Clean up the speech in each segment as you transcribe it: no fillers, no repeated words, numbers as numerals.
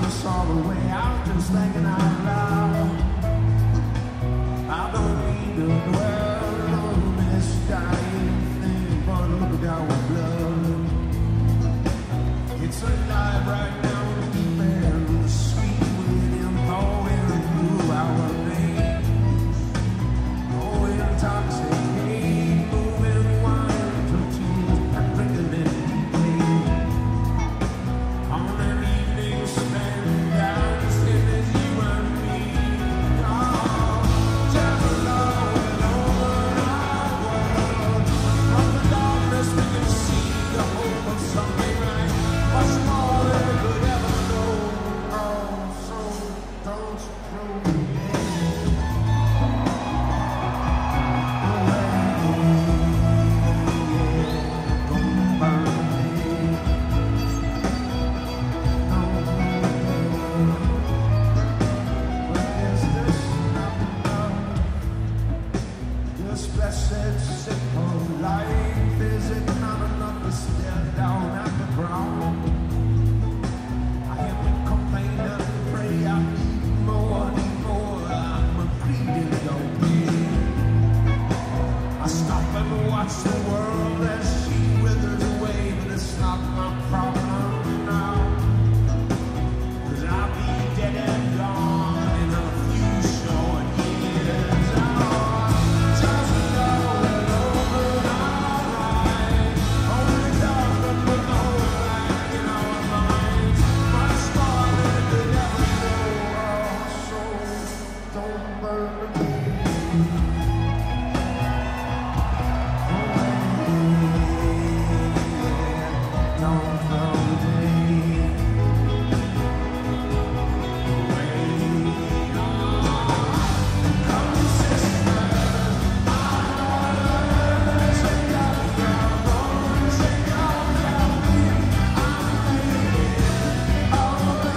us all the way out, just thinking out loud. I don't need to dwell on this dying thing, but look at our blood. It's alive right now, deep air, the sweet wind blowing through our veins. Oh, intoxicate, moving wine to tears, and drinking it deeply. On an evening spent dancing as you and me. Oh, just blowing over our world. From the darkness we can see the hope of something right. Much more than we could ever know. Oh, so don't throw me this blessed simple life, is it not enough to stare down at the ground? I hear me complain and pray, I need more, I'm a greedy young man. I stop and watch the world as she withers away, but it's not my problem now. 'Cause I'll be dead and gone in a few short years. Oh, just blowing over our right. Only love can put the whole life in our minds. Much more than we could ever know. Oh, so don't burn me. Don't throw me away. Come, sister, take out your own, take out your beat. I'm waiting over the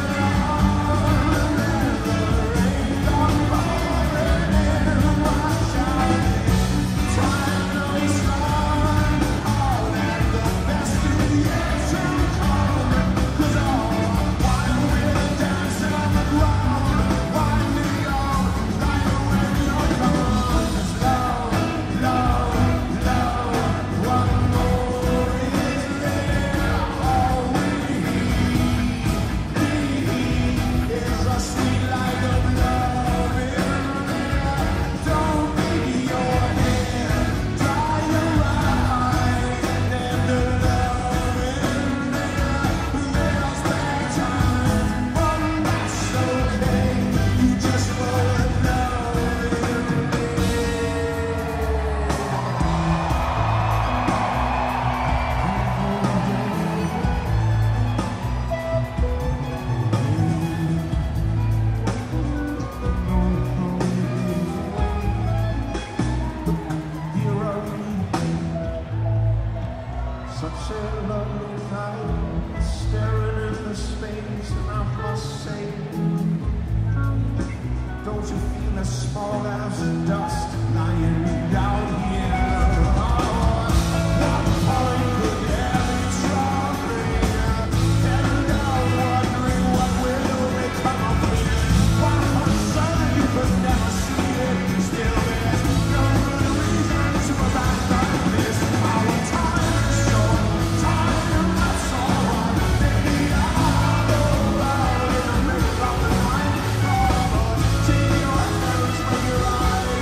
rain, don't pouring in, wash out. Time to waste all that the best is yet to come. 'Cause while we're dancing on the ground, wind me on, right when you're gone. 'Cause love, what more is there? All we need is a sweet light of love in there. Don't leave your head, dry your eyes, and the love in there. There's bad times, but that's okay. You just put love in such a lovely night, staring into space, and I must say, don't you feel as small as dust lying down here? Oh, what point could there be troubling? Heading down, wondering what will become of me. One concern you could never see it. Still, there's no good reason to abandon this. Our time is short, time that's all. Maybe I'll go out in the middle of the night. Oh, take your hands from your eyes.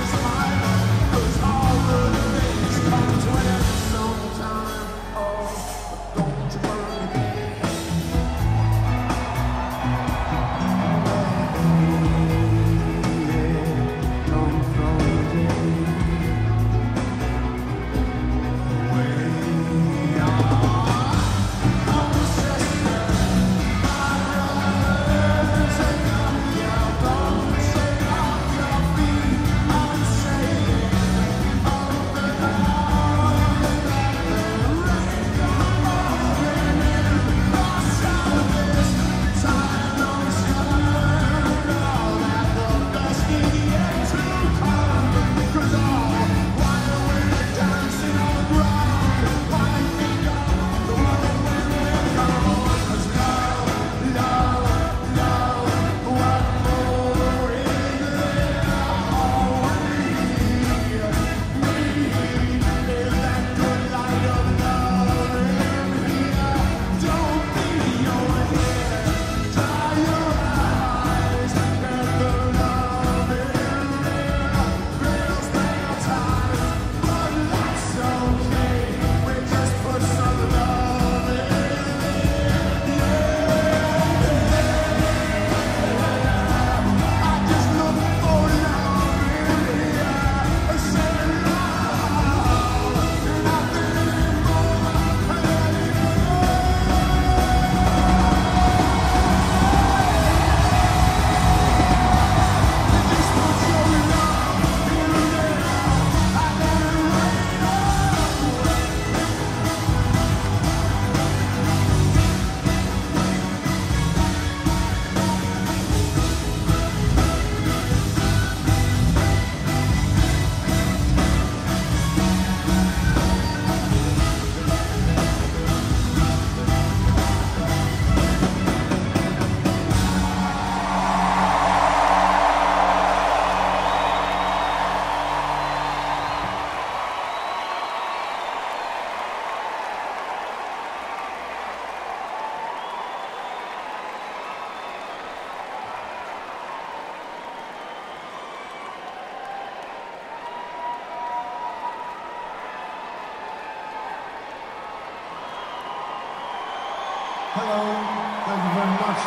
much.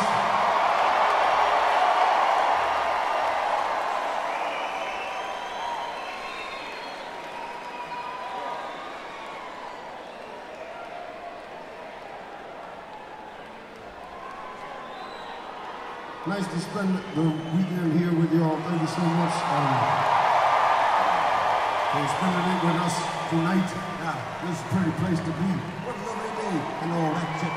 Nice to spend the weekend here with you all. Thank you so much for spending it with us tonight. Yeah, this is a pretty place to be. What a lovely day and all that shit.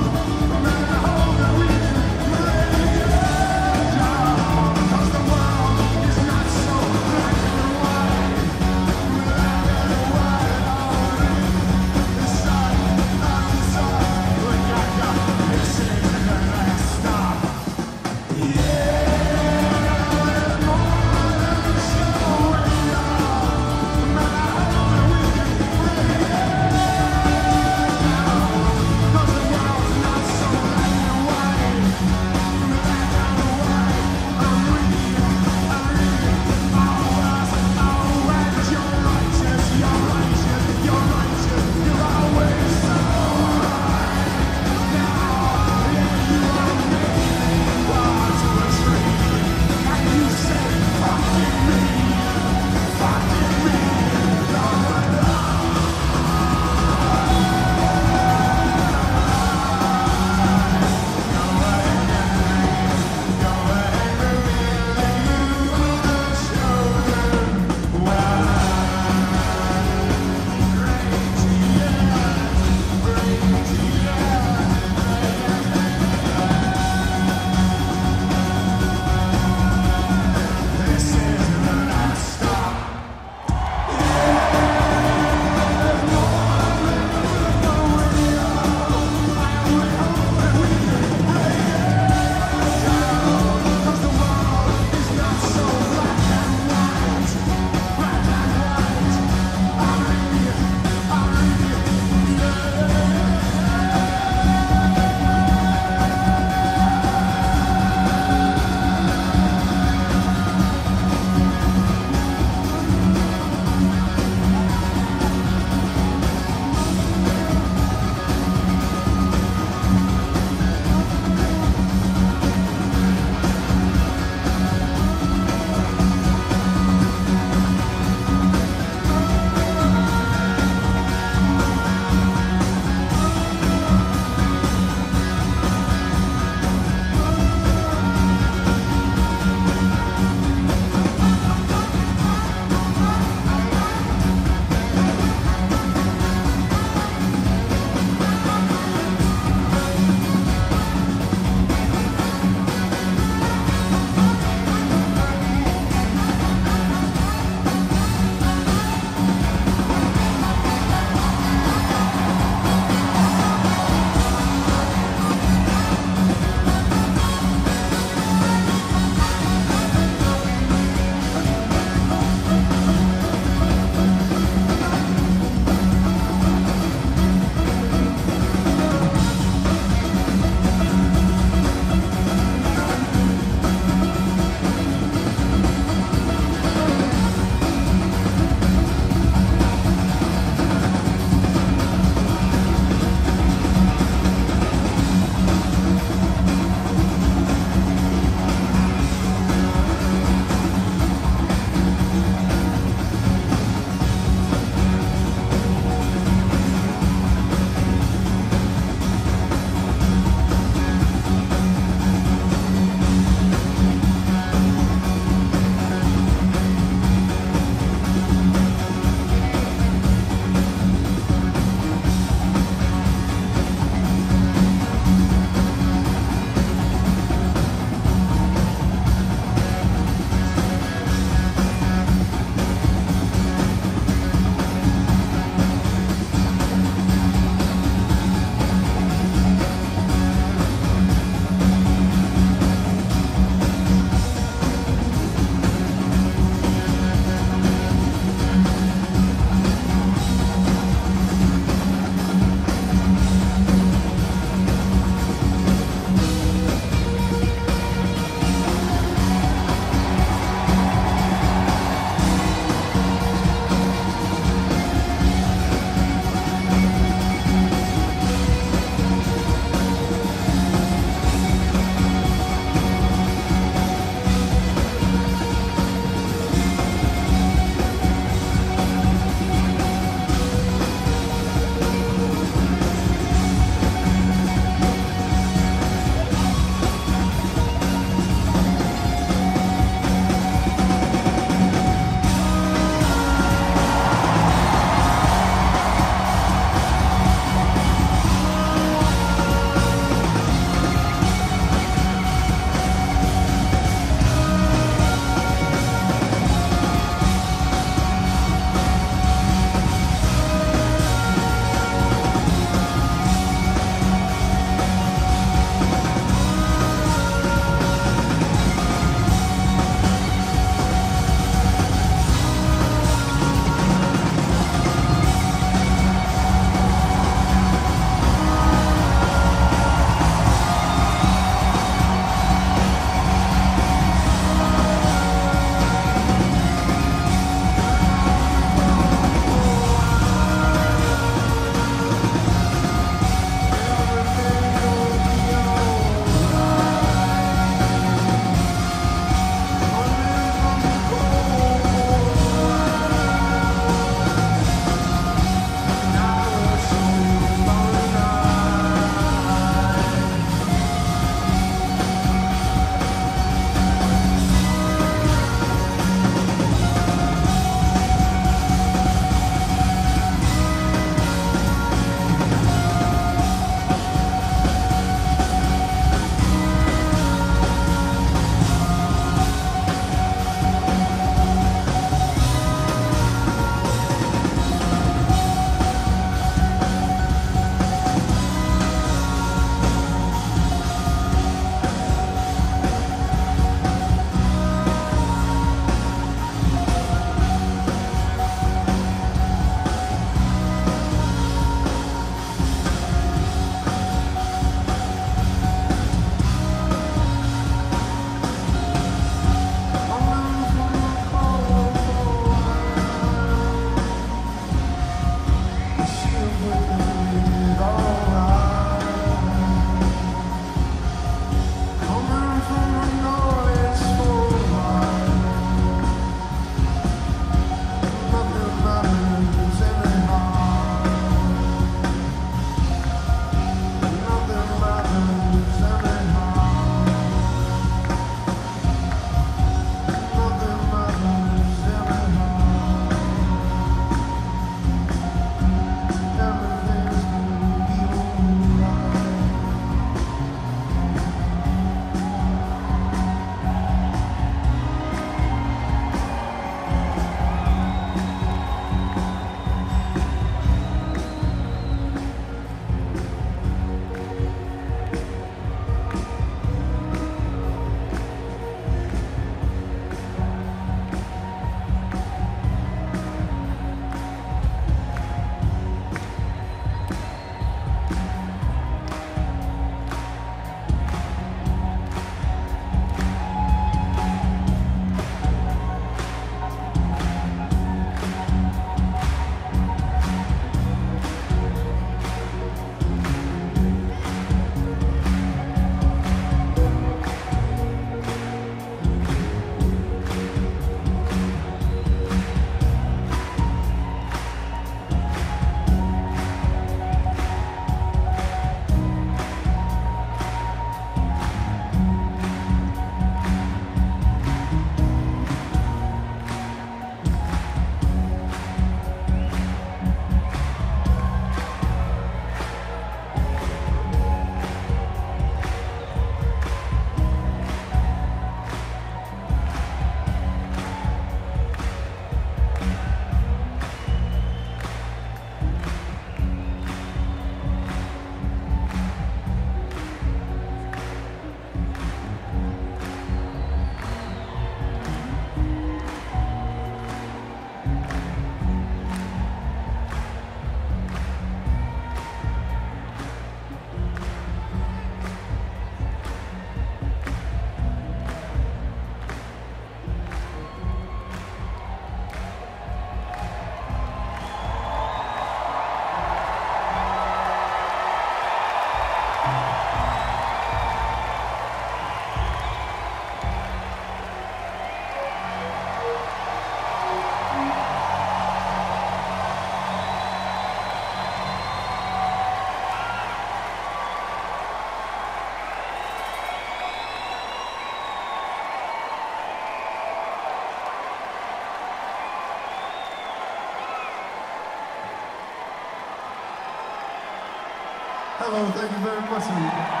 Hello, thank you very much.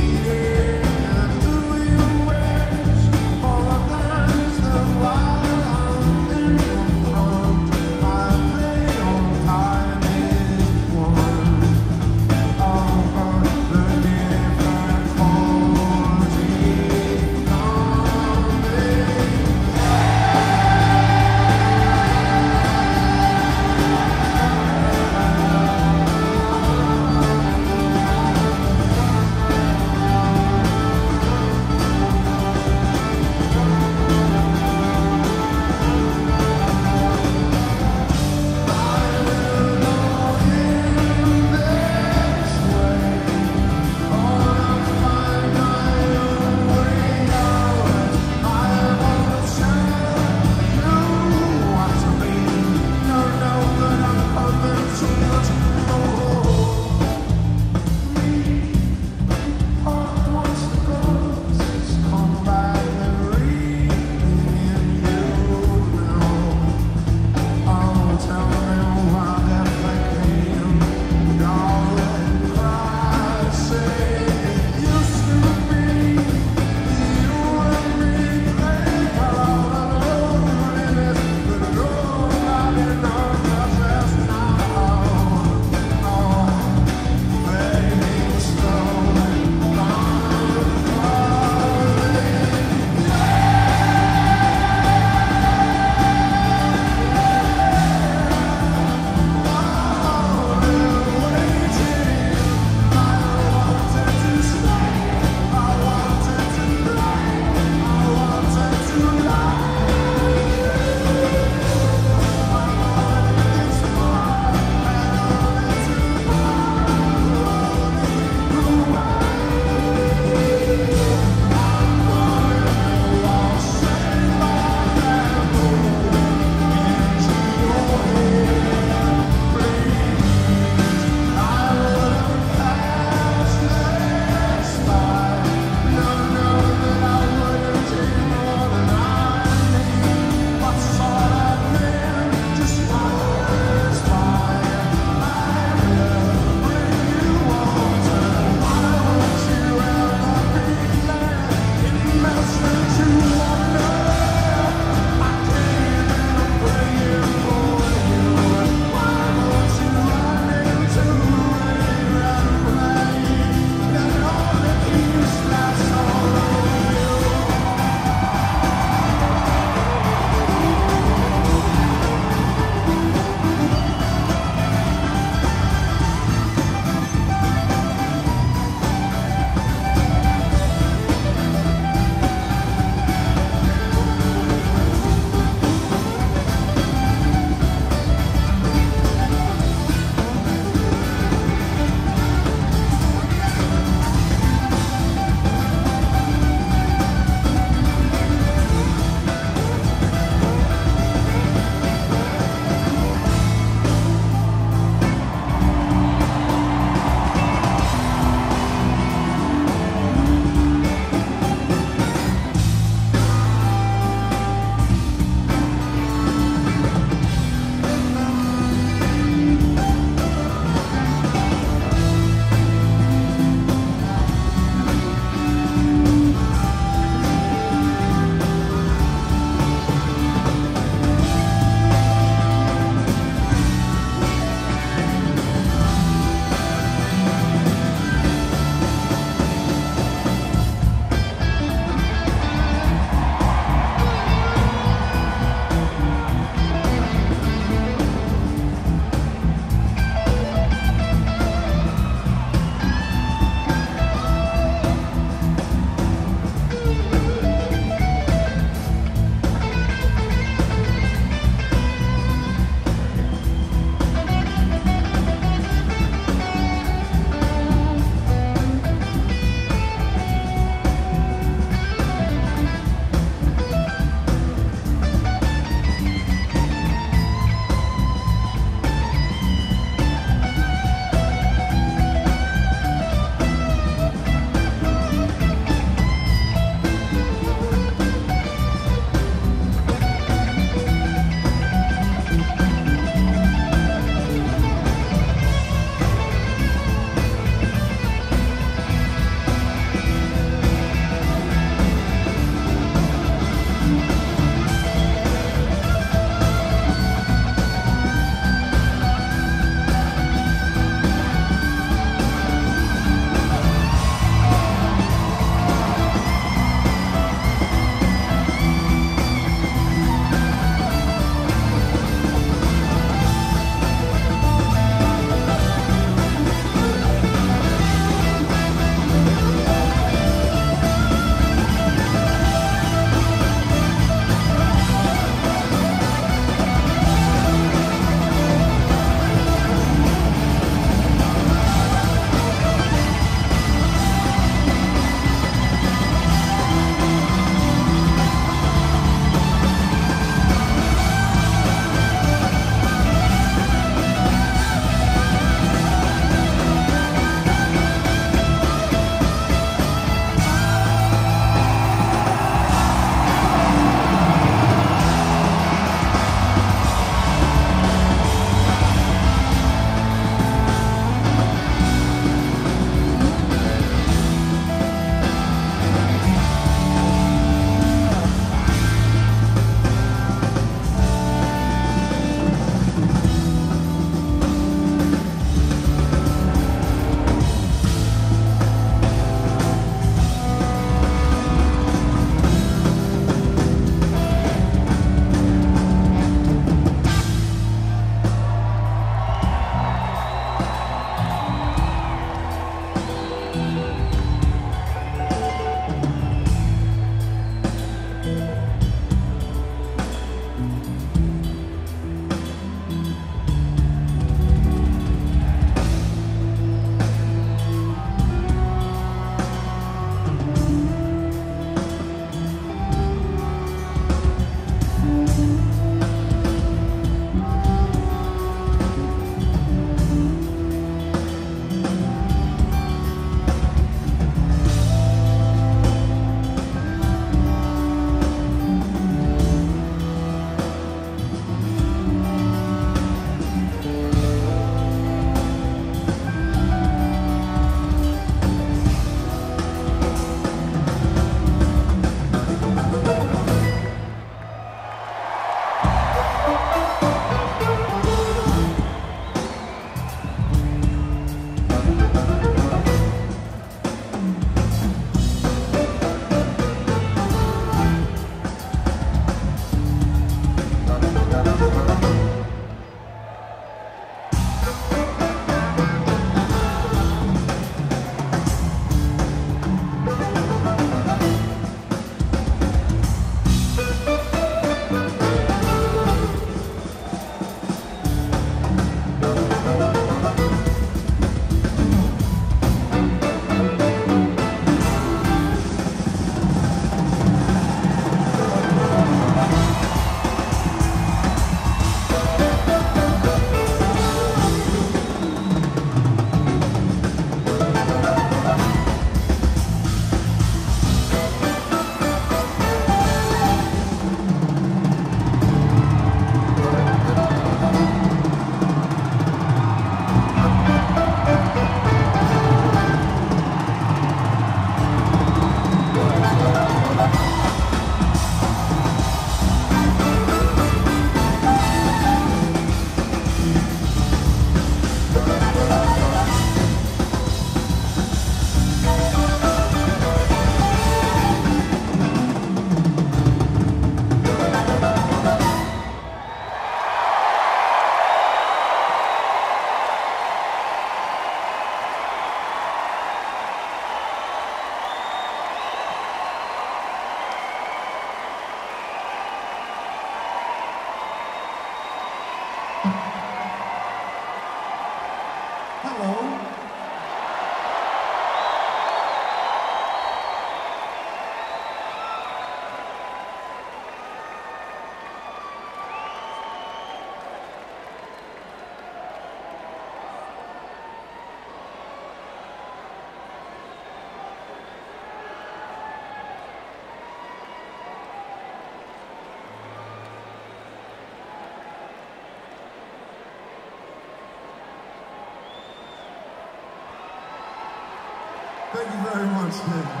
Thank you very much, man.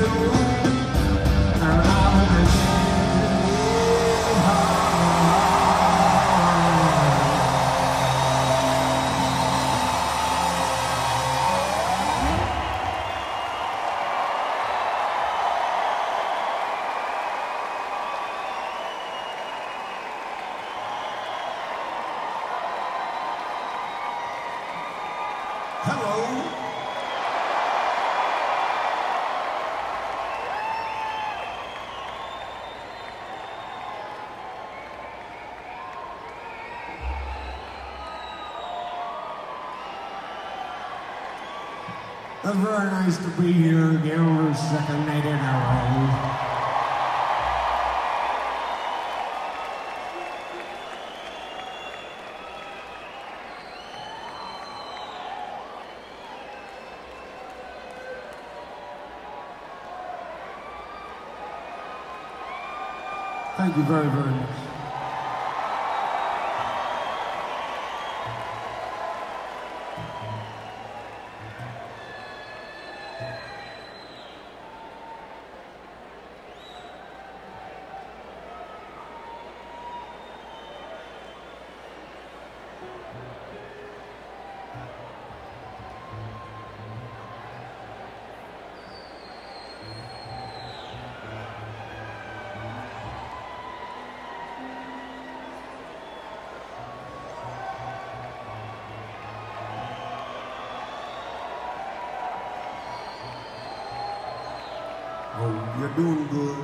It's very nice to be here again for the second night in a row. Thank you very, very much. Oh, you're doing good.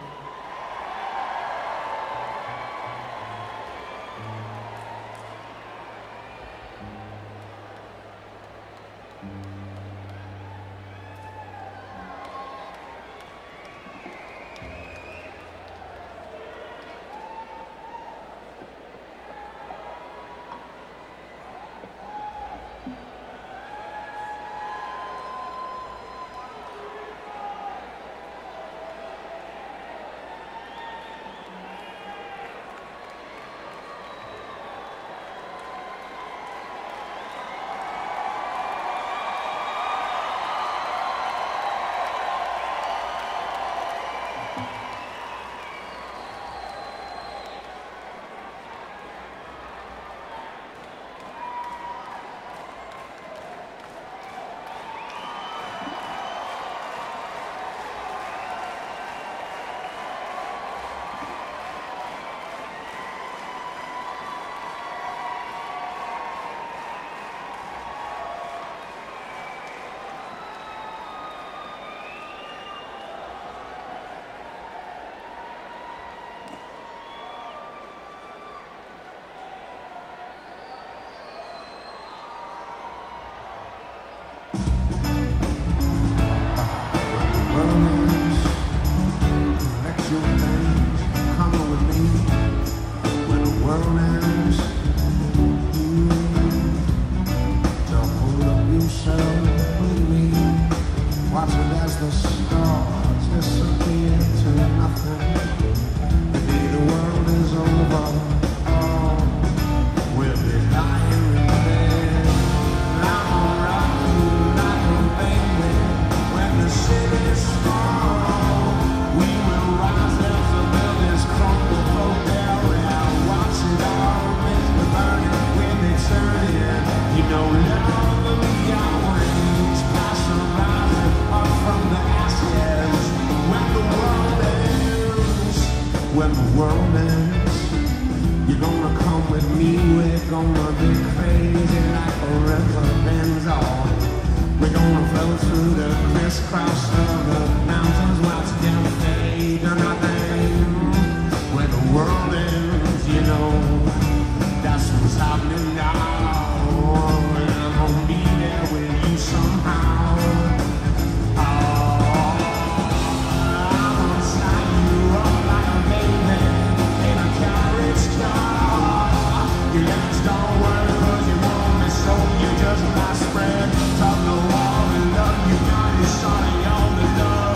When the world ends, you're gonna come with me. We're gonna be crazy like a river bends on. We're gonna flow through the crisscross of the mountains while together fade to nothing. When the world ends, you know that's what's happening now. And I'm gonna be there with you somehow. Your lips don't work cause you want me so you just might spread. Talk the wall and love you got you starting on the love.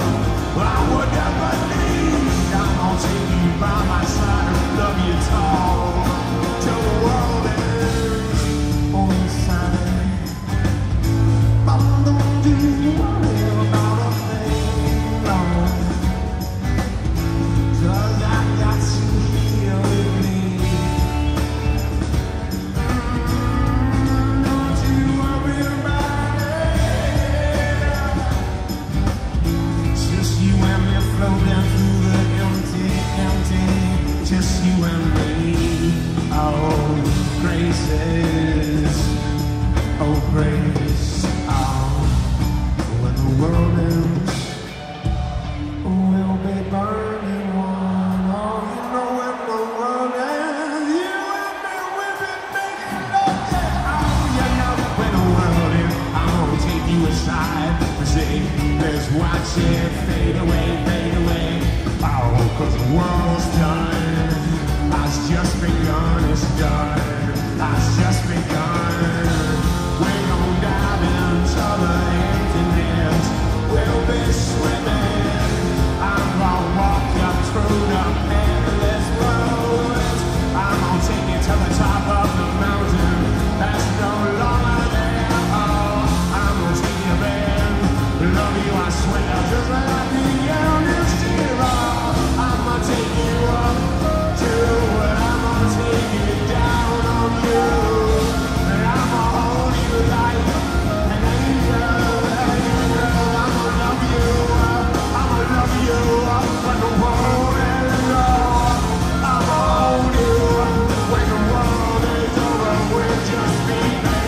you and me. Oh, graces, oh, grace. Oh, when the world ends, we'll be burning one. Oh, you know when the world ends, you and me, we'll be making love. Yeah. Oh, you know when the world ends, I'm gonna take you aside and say, let's watch it fade away, fade away. Oh, 'cause the world's done. It's just begun, it's done. It's just begun. We're gonna dive into the emptiness. We'll be swimming. I'm gonna walk you through the perilous roads. I'm gonna take you to the top of the mountain that's no longer there. Oh, I'm gonna take you there. Love you, I swear, just like the eldest hero. I'm gonna take you up to, and I'm gonna take you down on you. And I'm gonna hold you like an angel, angel. I'm gonna love you up, I'm gonna love you up when the world is over. I'm gonna hold you up when the world is over. We'll just be there.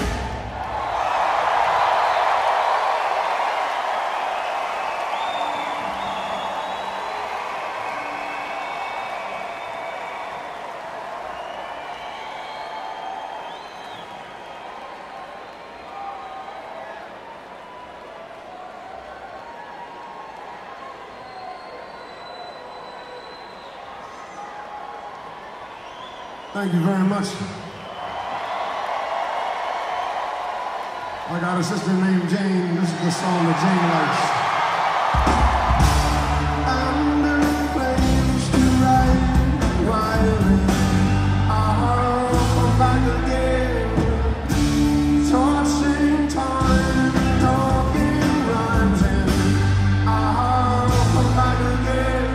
Thank you very much. I got a sister named Jane. This is the song that Jane likes. Under flames to ride, violin. I'll come back again. Tossing time, talking rhymes, and I'll come back again.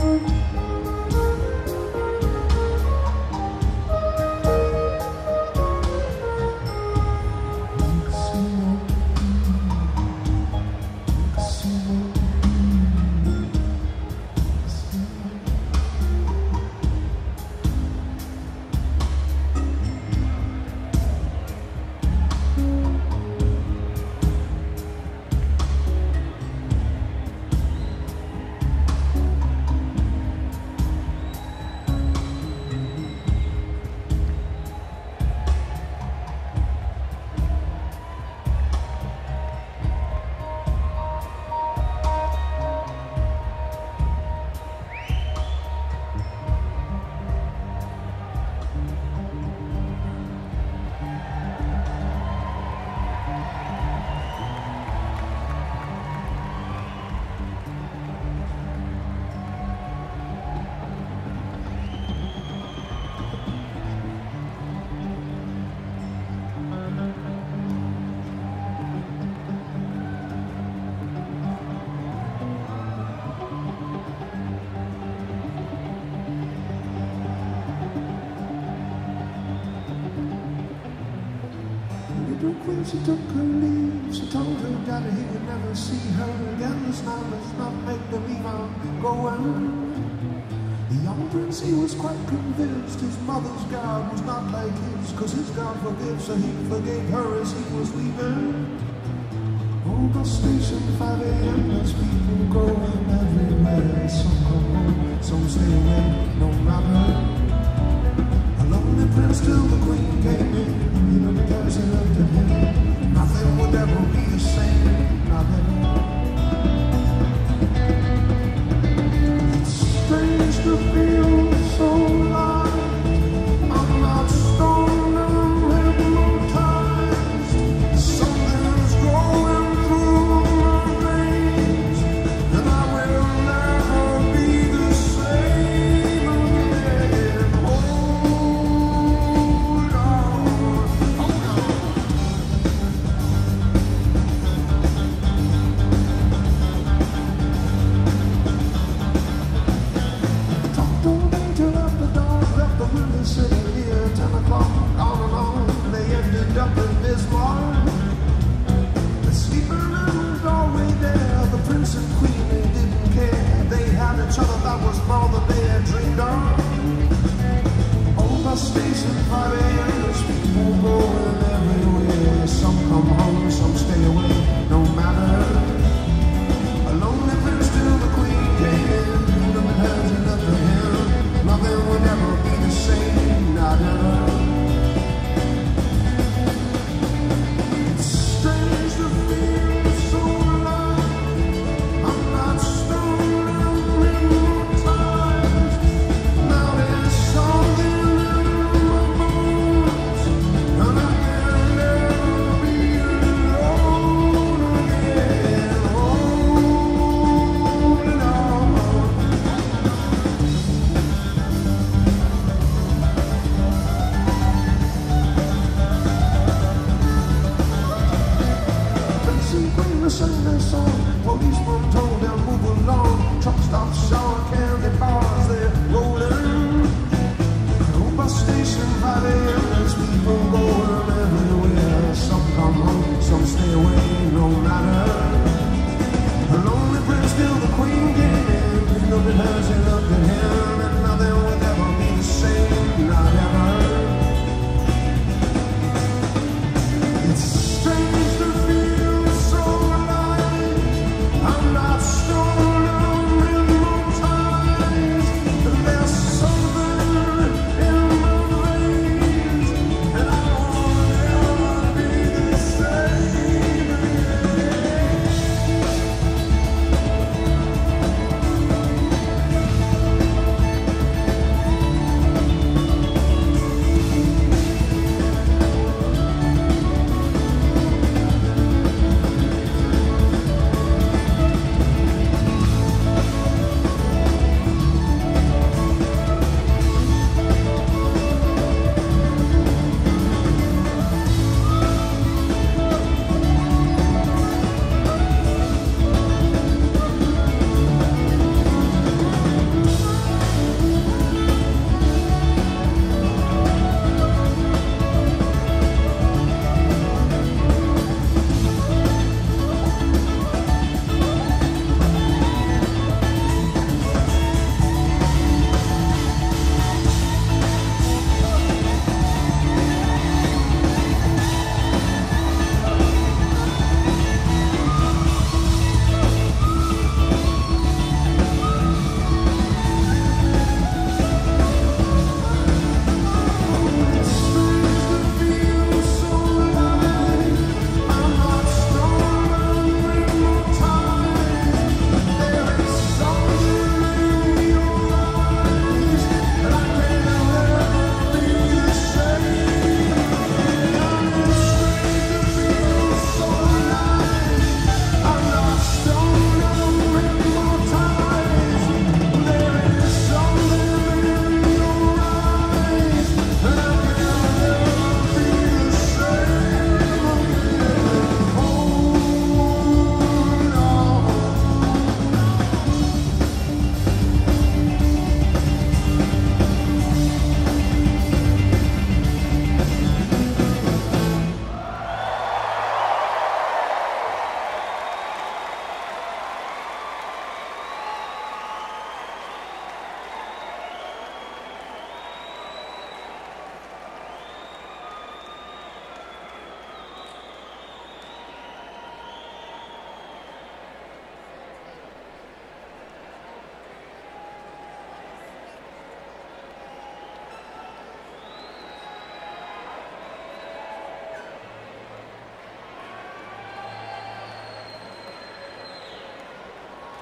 When she took her leave, she told her daddy he would never see her again. This night let's not make them even go on. The young prince, he was quite convinced his mother's God was not like his, 'cause his God forgives, so he forgave her as he was leaving. Oh, bus station, 5 a.m., there's people going everywhere. Some come home, some stay away, no matter. A lonely prince till the queen came in, even because he loved him. Nothing would ever be the same, nothing. It's strange to feel so alive. I'm not stoned, I'm hypnotized. Something's going through my veins, and I will never be the same again. Hold on, hold on. Talked all day till after dark, left the window sitting here, 10 o'clock, on and on. They ended up in Bismarck. The sleeping in the doorway there, the prince and queen, they didn't care. They had each other, that was more than they had dreamed of. Old bus station, 5 a.m., there's people going everywhere. Some come home, some stay away, no matter. A lonely prince till the queen came in, kingdom and hers and up to him. Nothing would ever be the same, not ever. It's strange to feel so alive. I'm not stoned, I'm hypnotized. Now there's something in my bones, and I can never be alone again. Holding on. Prince and queen were singing their song. Policeman told them move along. Truck stops, shower, candy bars, they're rolling. Old bus station, 5 a.m., there's people going everywhere. Some come home, some stay away, no matter. A lonely prince till the queen came in, kingdom and hers and looked at him, and nothing would ever be the same, not ever. It's strange to feel so alive. I'm not stoned, I'm hypnotized.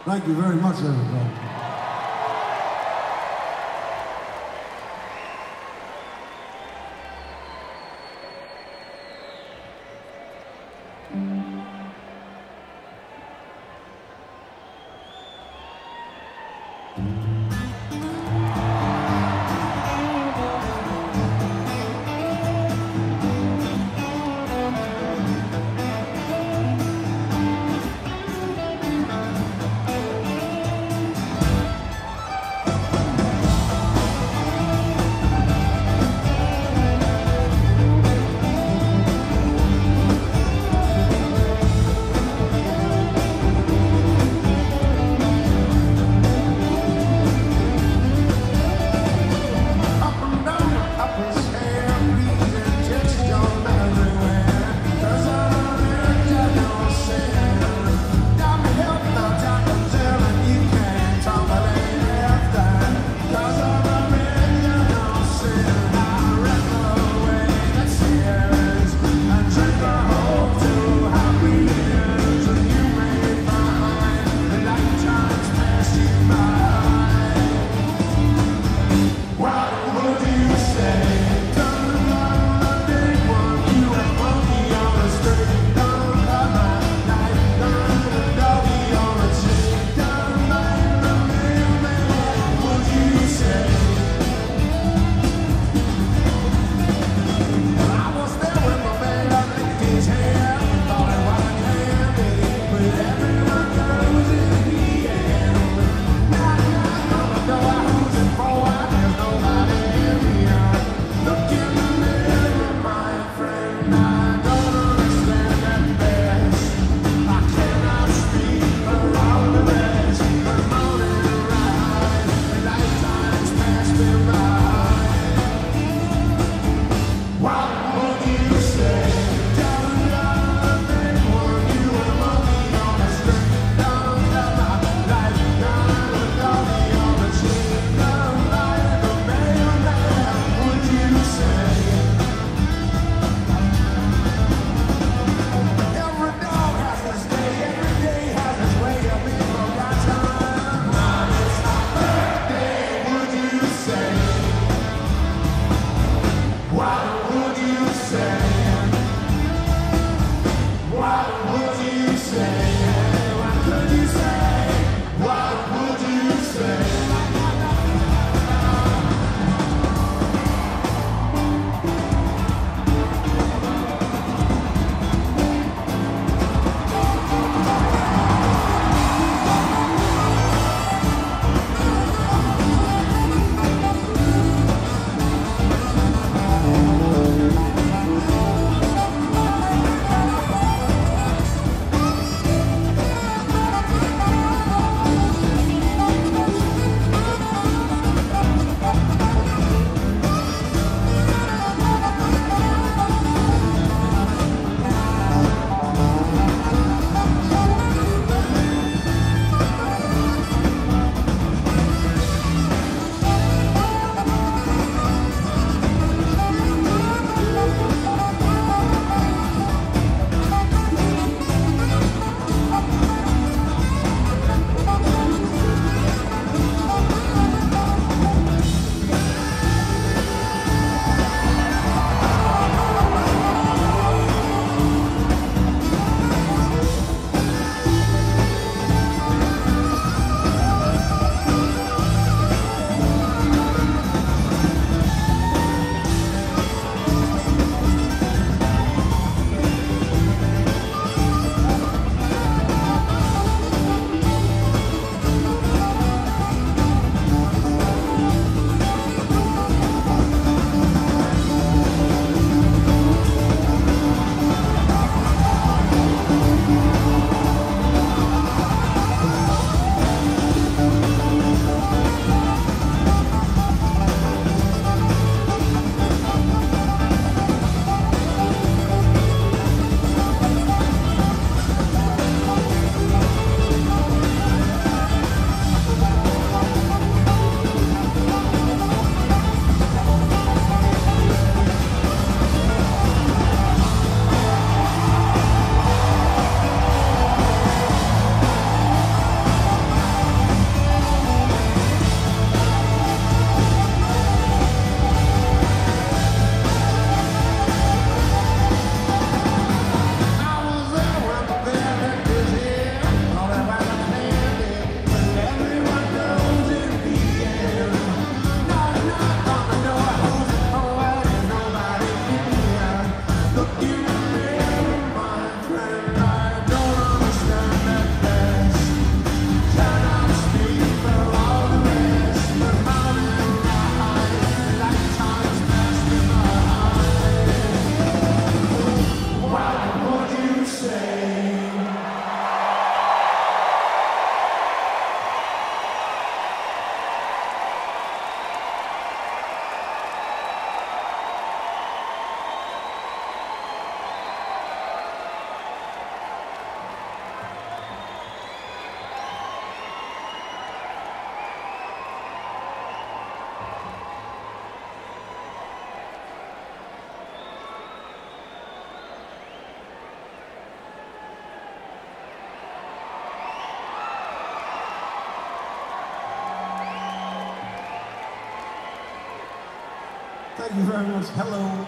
Thank you very much, everybody. Thank you very much. Hello.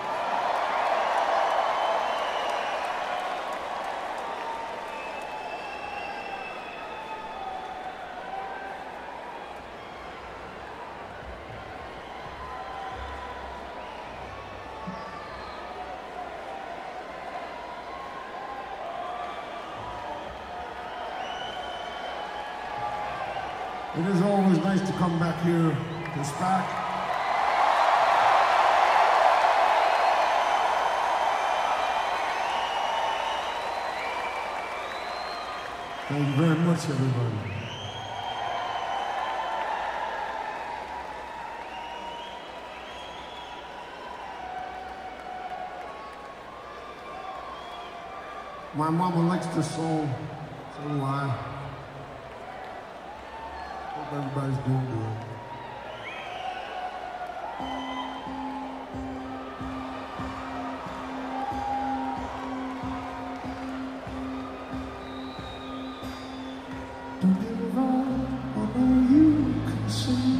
It is always nice to come back here to SPAC. Thank you very much, everybody. My mama likes this song, so do I. Hope everybody's doing good. Don't give up, I know you can see.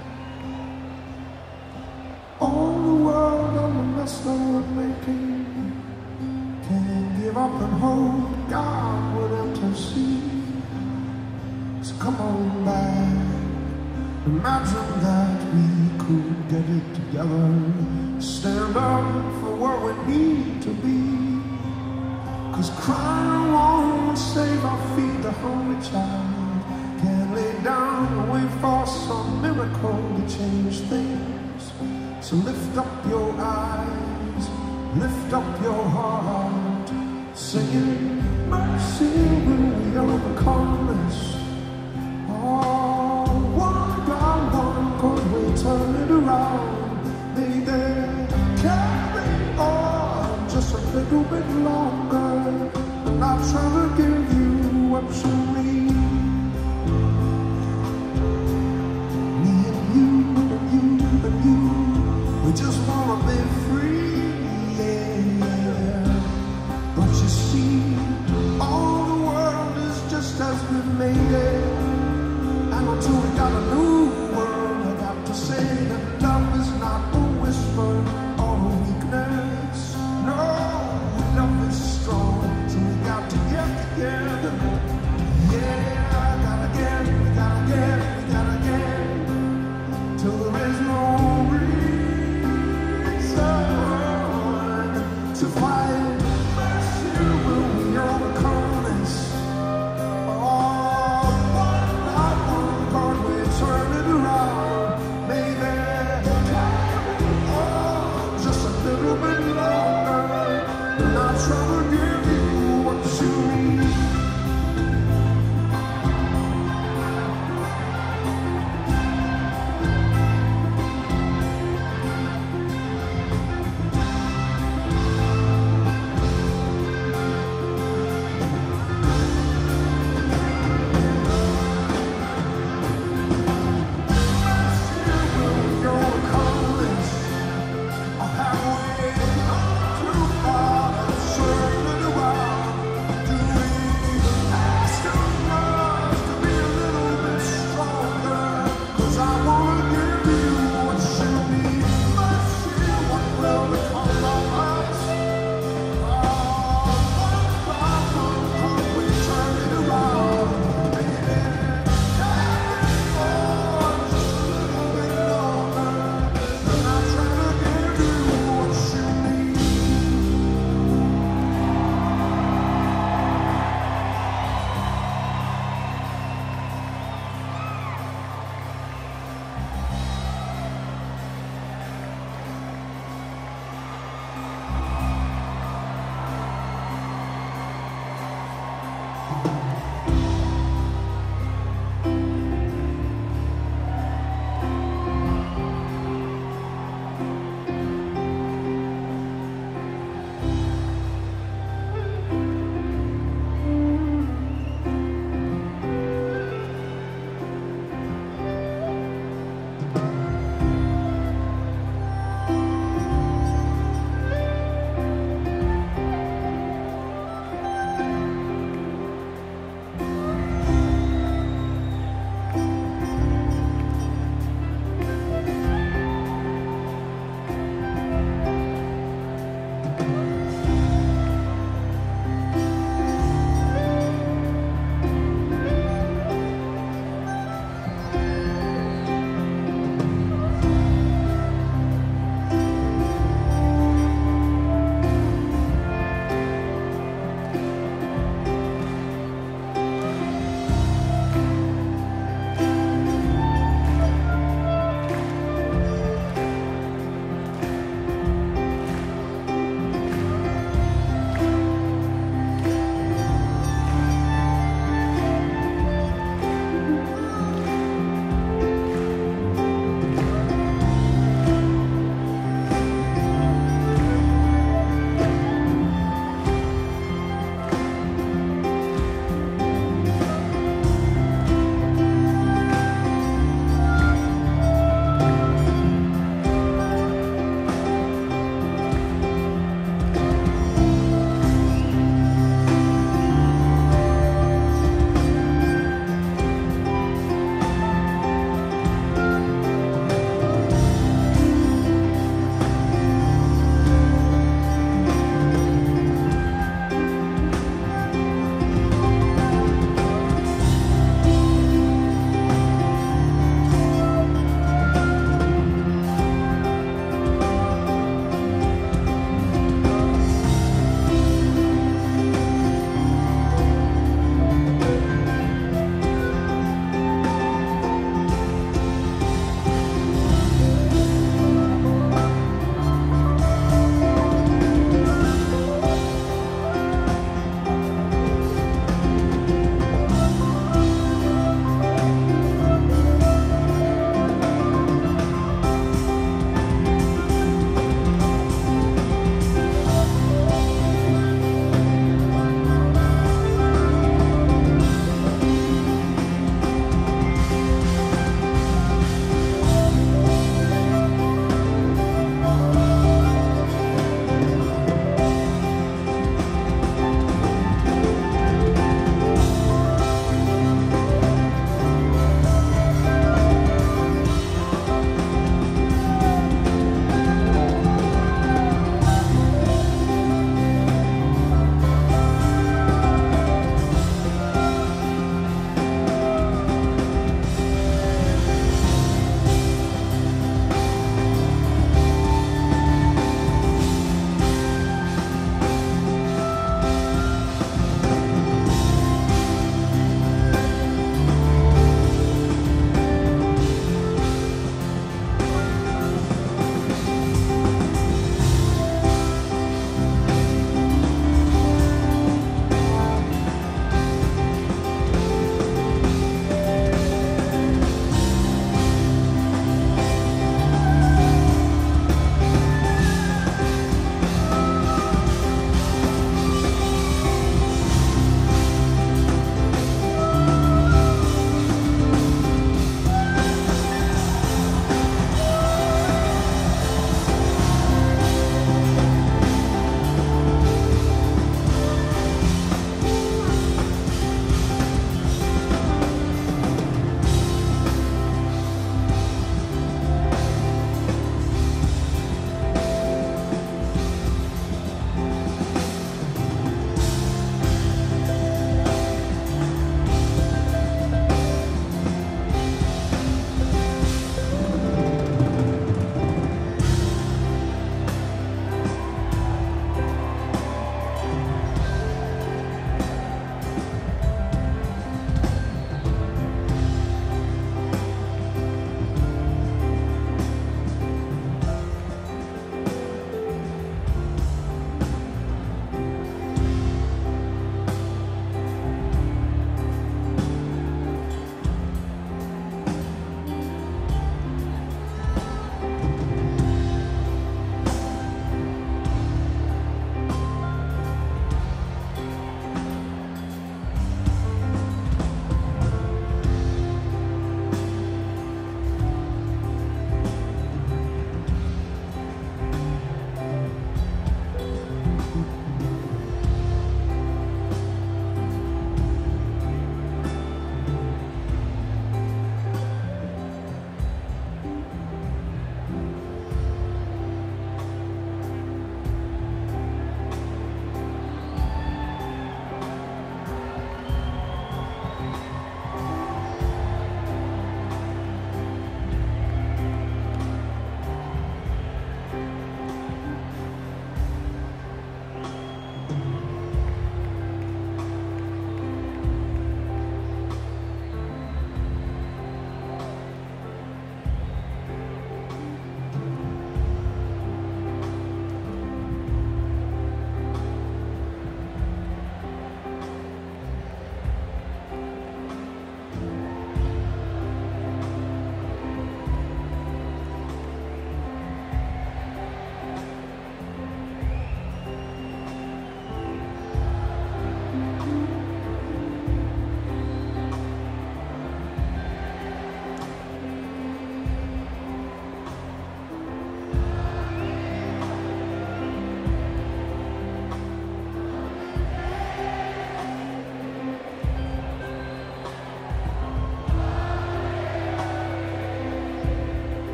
All the world I'm a mess of making. Can't give up and hope God would intercede. So come on back. Imagine that we could get it together. Stand up for what we need to be. Cause crying won't save or feed the hungry child. Can't lay down and wait for some miracle to change things. So lift up your eyes, lift up your heart, singing, mercy will we overcome this. Oh, one by one, could we turn it around? Maybe carry on just a little bit longer. I'm not trying to give you what you need. Me and you and you and you, we just wanna be free, yeah. But you see, all the world is just as we made it. And until we got a new world, I got to say that love is not a whisper or a weakness. No, love is strong, so we got to get together. Yeah, I gotta get, we gotta get, we gotta get, till there is no reason to fight. Mercy will we overcome this. Oh, one by one, God, we turn it around. Maybe carry on just a little bit longer. I'm not trying to give you what you need.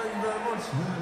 Thank you very much, man.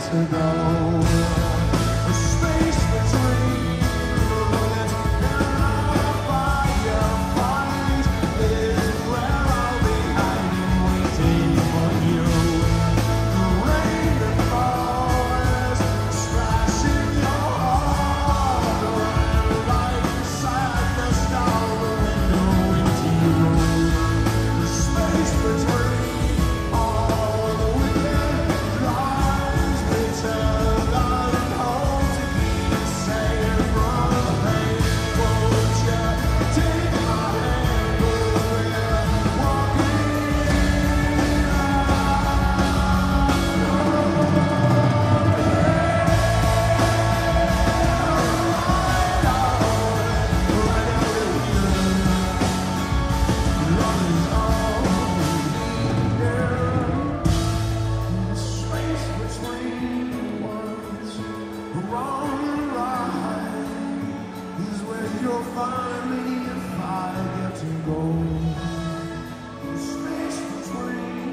to go. The space between bullets and our fireflies is where I'll be hiding, waiting for you. The rain that falls, splashing your heart around like sadness down the window into your room. The space between all the wicked lies they tell, darling, hold to keep us safe from the pain. Won't you take my hand, we're walking find me if I get to go. The space between.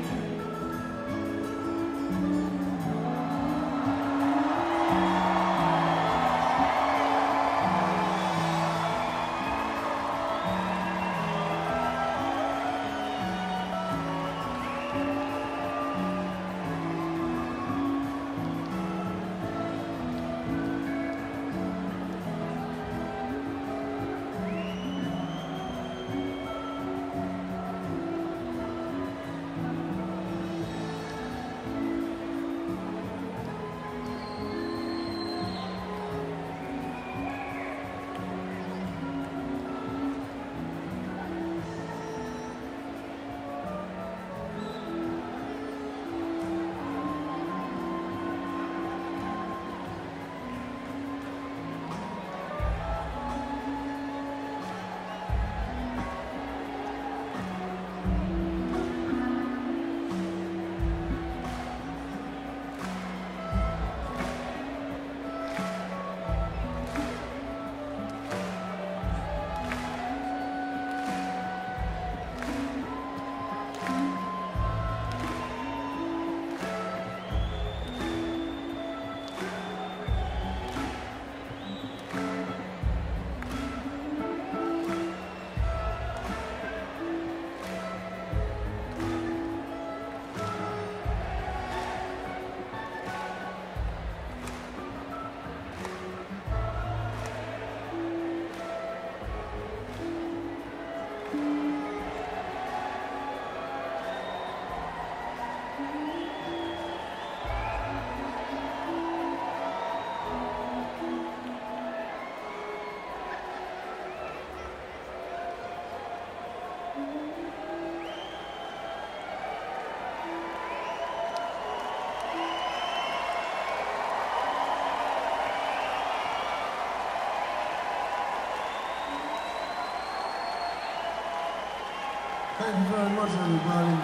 Thank you very much, everybody.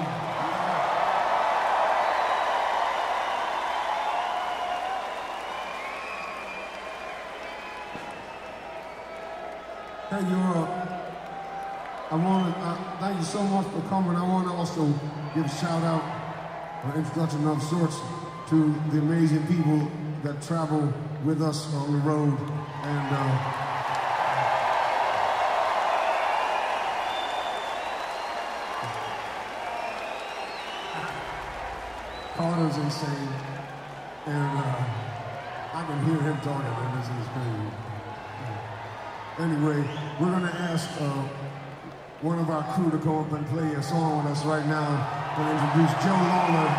Thank you all. Thank you so much for coming. I want to also give a shout out, or introduction of sorts, to the amazing people that travel with us on the road. And Carter's insane, and I can hear him talking, and this is crazy. Anyway, we're gonna ask one of our crew to come up and play a song with us right now. We're gonna introduce Joe Lawlor.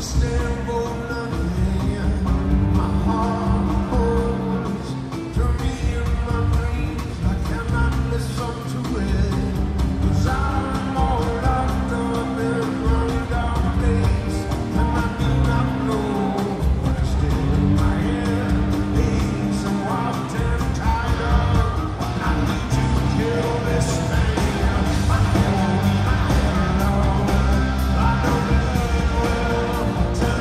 understand for nothing. My heart holds to me in my dreams. I cannot listen to it, 'cause I'm all locked up in my dark place, and I do not know what is still in my head. Being so often tired of, I need to kill this man. My head, I know it well.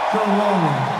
Go Lawlor.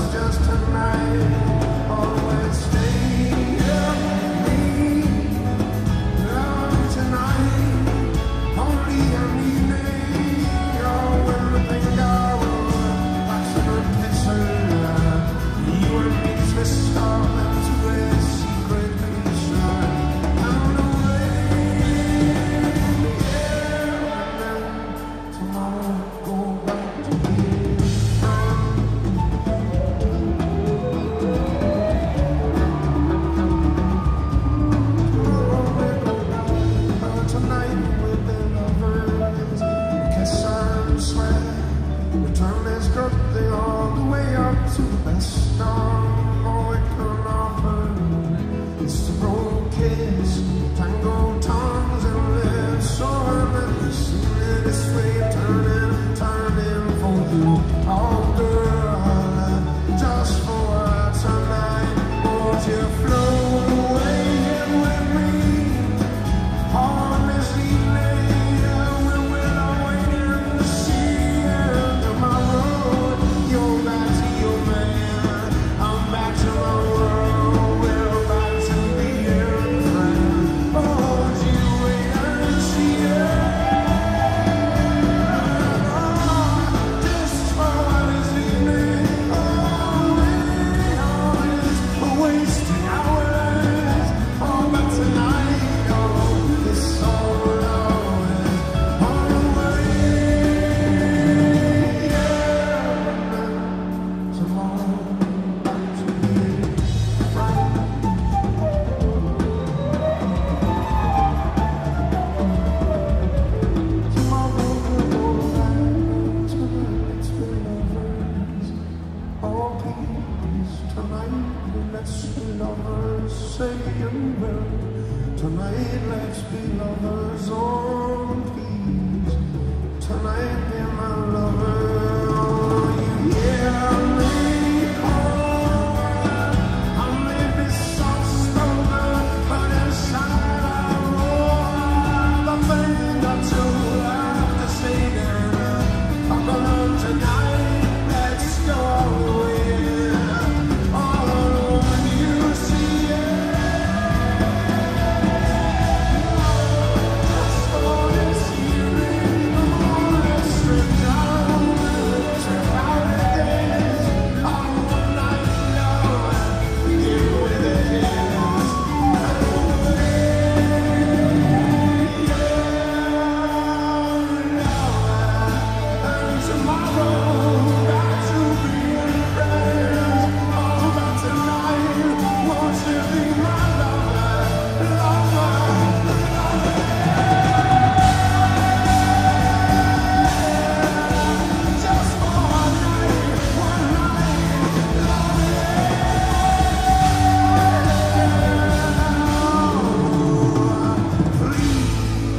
just tonight. Always stay here with me. Love tonight, only an evening. Oh, everything goes, that's an epistle. You and me twist our lips with secret mission. On the way, yeah, and then tomorrow go back to being tonight we'll be lovers, kiss and swear. Return this birthday all the way up to the best song. All we can offer is the broken kiss, tango tongues and lips. So let me sing it this way, turning for you. Oh girl, just for tonight, won't you float away with me? On this evening, when we're waiting to see, and tomorrow you're back to your man, I'm back to my world, we're back to being friends. Won't you wait and see just for this evening, always wasting hours, all back tonight, oh, it's all always on the way, yeah, tomorrow back to being friends. Tomorrow we'll go back to let's be lovers. Oh please, tonight let's be lovers, saying well. Tonight let's be lovers, oh please. Tonight be my lover, oh you hear me? Oh, I'm maybe soft-spoken, but inside I roar. The thing I too have to say now. Come on tonight, let's go away. All alone you see it. Just for this evening, oh, let's strip down, trip out the days. On one night love, you with a kiss. And tomorrow, back to being friends. All about tonight, won't you be my lover, just for one night, please,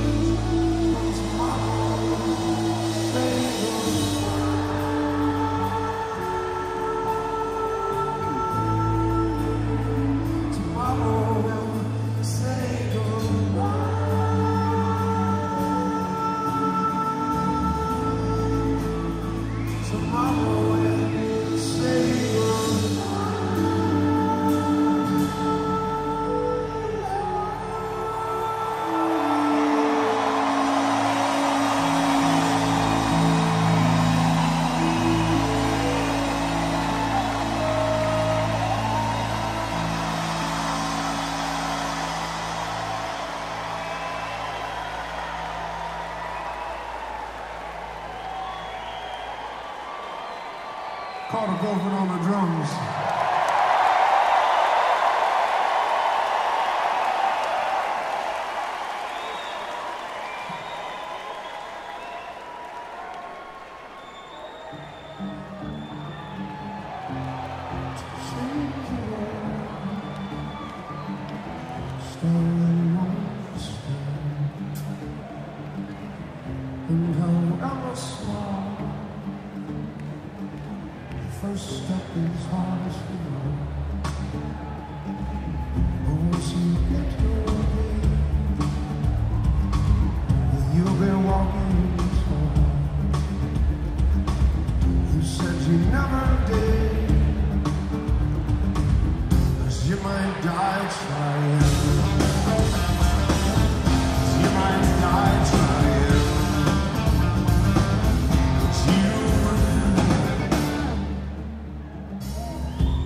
tomorrow we'll say goodbye. Tomorrow we'll say Call the Coffin on the drums. And however small, the first step is hardest to go. Once you get your way, you'll be walking this home. You said you never did.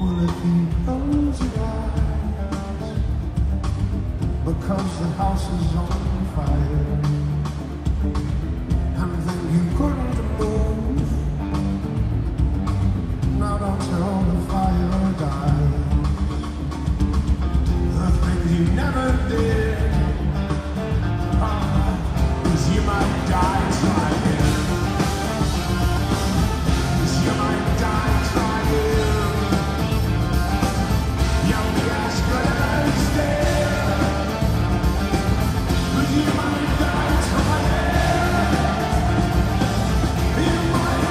Well, if you close your eyes, because the house is on fire, and then you couldn't move, not until the fire died. The things you never did, is you might die trying. Is you might die trying. You'll be as good as dead. But you might die trying. You might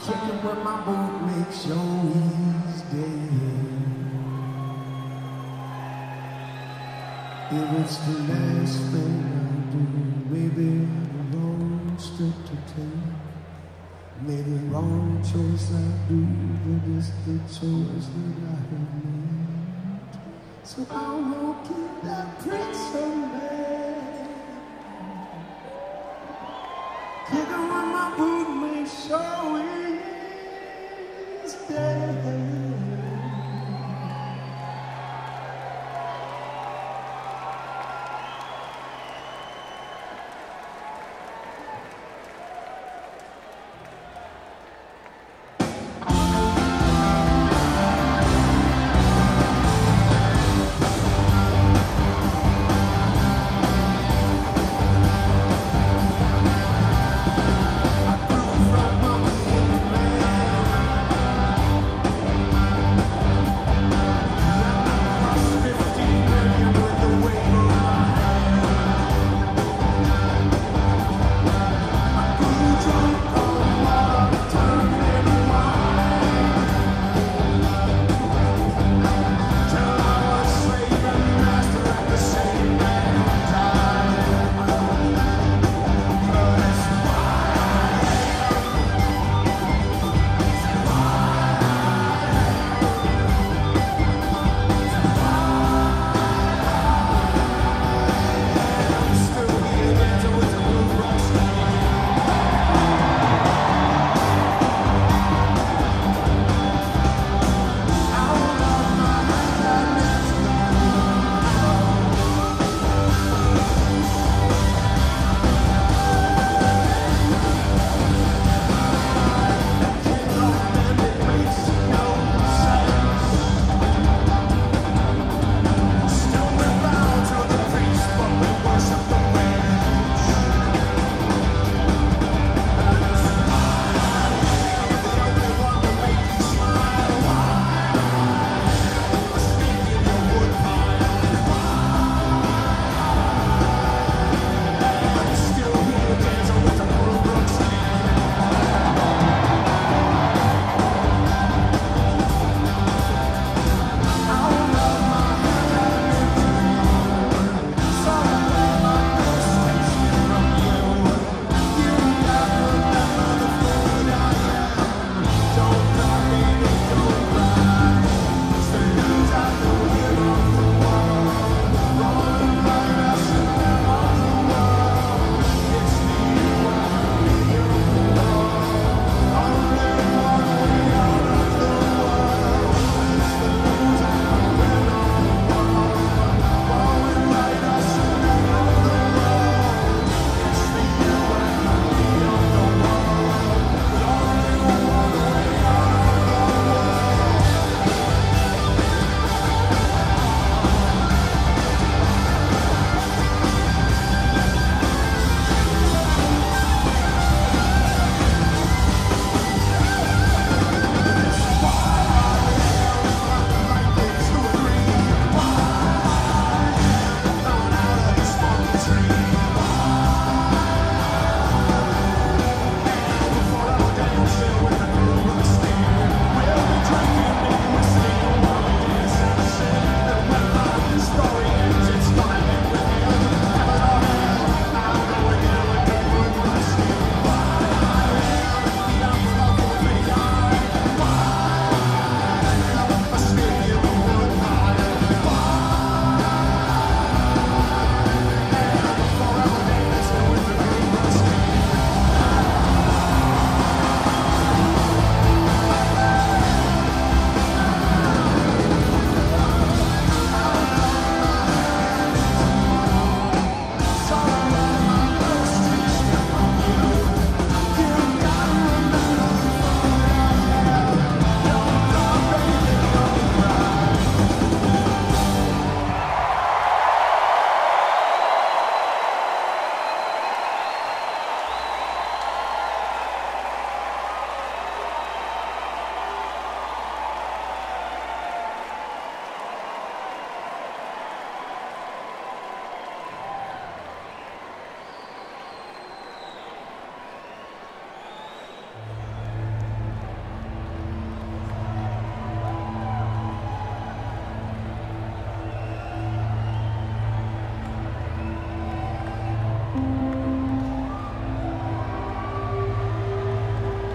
kicking with my boot, make sure he's dead. If it's the last thing I do, maybe the wrong step to take. Maybe wrong choice I do, but it's the choice that I have made. So I won't keep that prince of man. Kicking with my boot, make sure he's dead.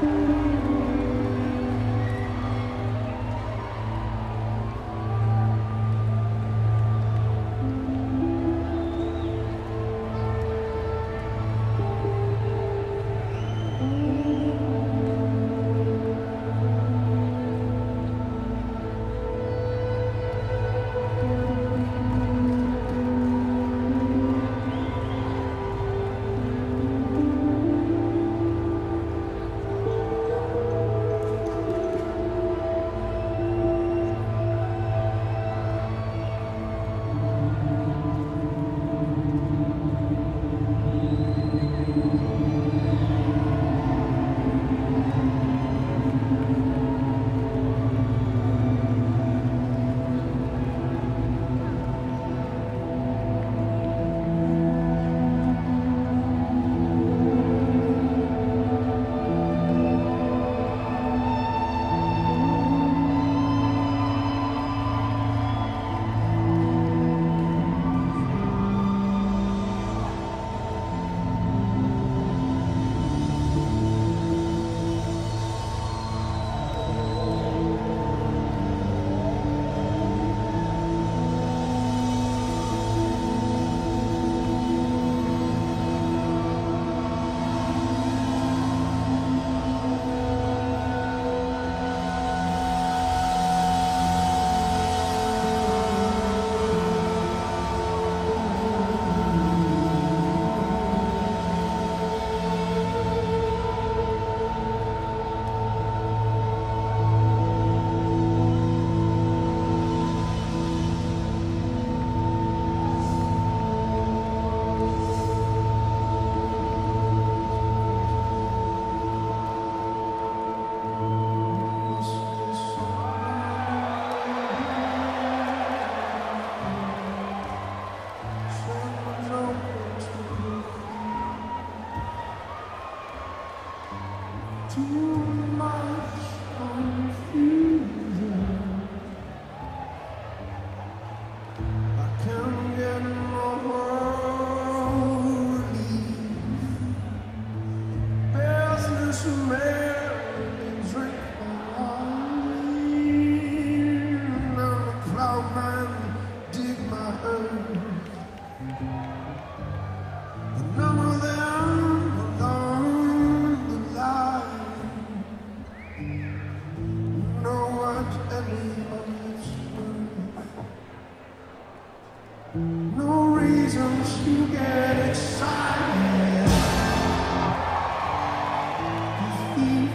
Keep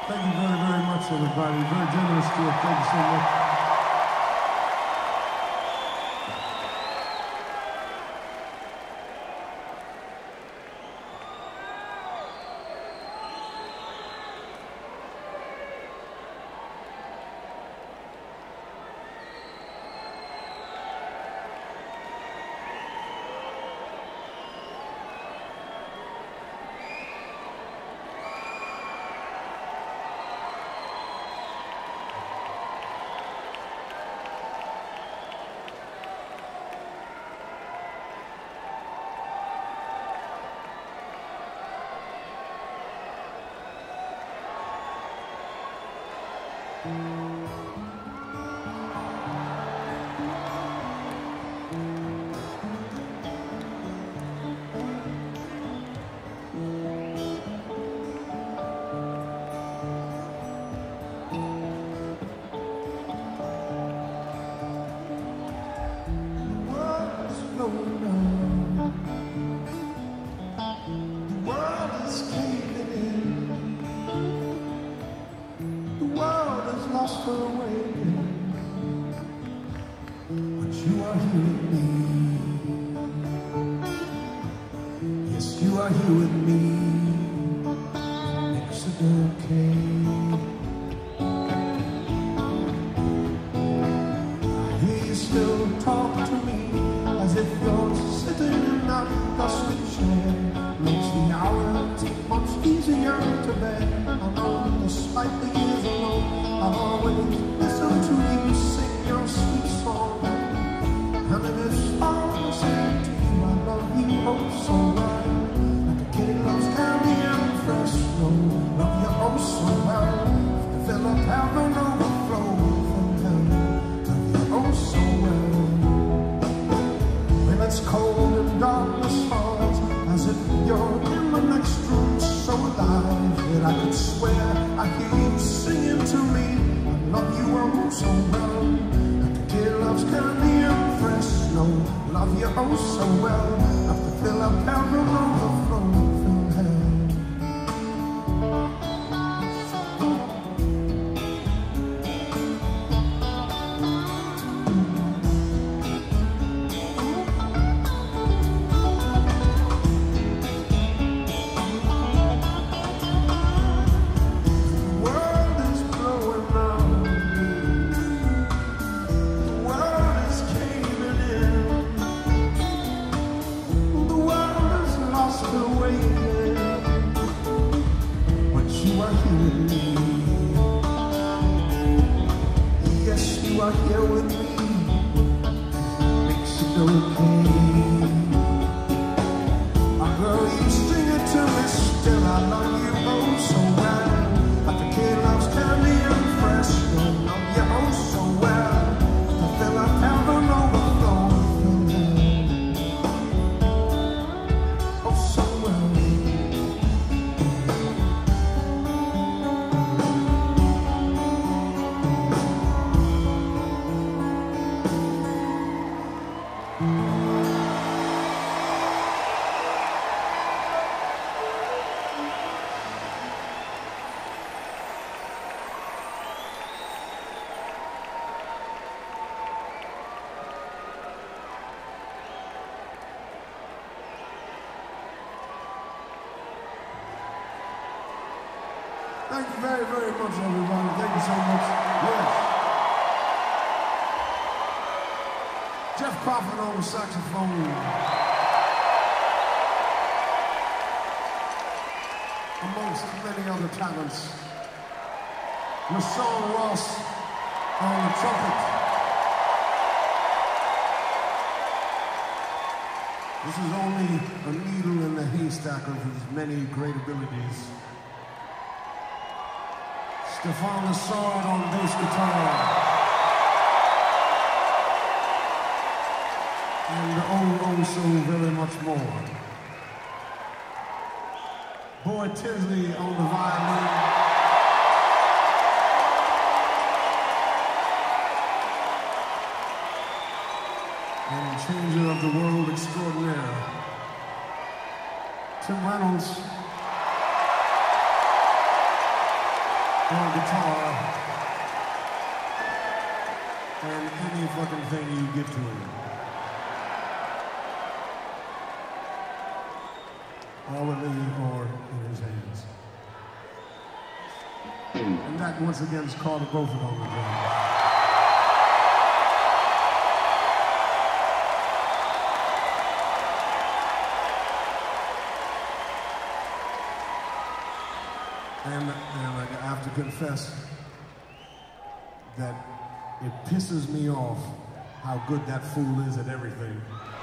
Thank you very, very much, everybody. Very generous to you. Thank you so much. Thank you very, very much, everybody. Thank you so much. Yes. Jeff Coffin on the saxophone. Amongst many other talents. Rashawn Ross on the trumpet. This is only a needle in the haystack of his many great abilities. Stefan Lassard on bass guitar. And oh, so very much more. Boy Tinsley on the violin. And changer of the world extraordinaire, Reynolds. on guitar, and any fucking thing you get to him. Hourly or in his hands. And that once again is called a Beaufort on the drum. And I have to confess that it pisses me off how good that fool is at everything.